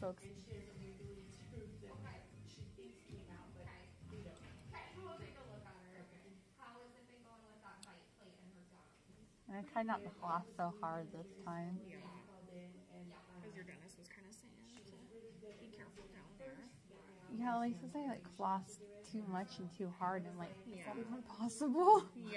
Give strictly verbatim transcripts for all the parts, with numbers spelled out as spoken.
folks. And I tried not to floss so hard this time. Yeah. Because your dentist was kind of saying to be careful down there. Yeah, like says I like floss too much and too hard. I'm like, is that even possible? Yeah.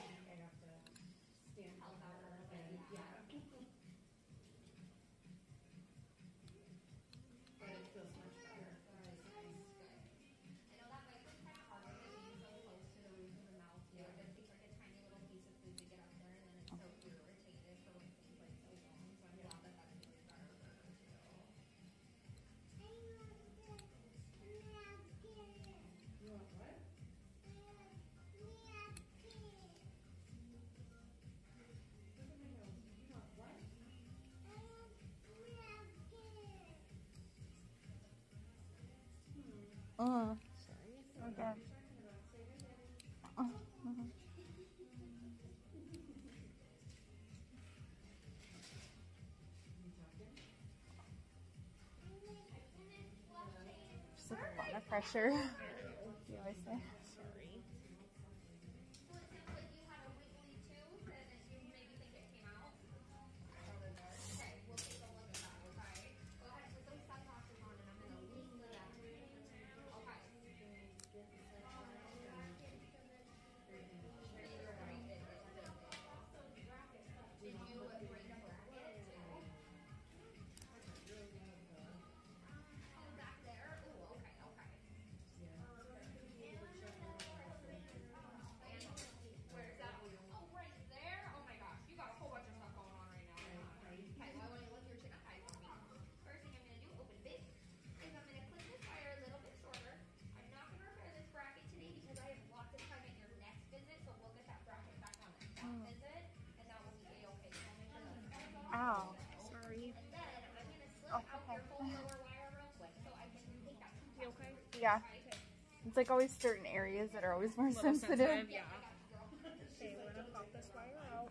Uh, okay. Uh, uh-huh. Just like a lot of pressure. You always say. Sorry. Ow. Sorry. Oh, okay. You okay? Yeah. It's like always certain areas that are always more A little sensitive. sensitive. Yeah. Okay, we're gonna pop this wire out.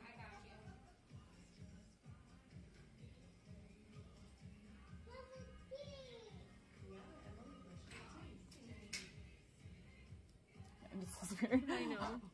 It just feels weird. I know.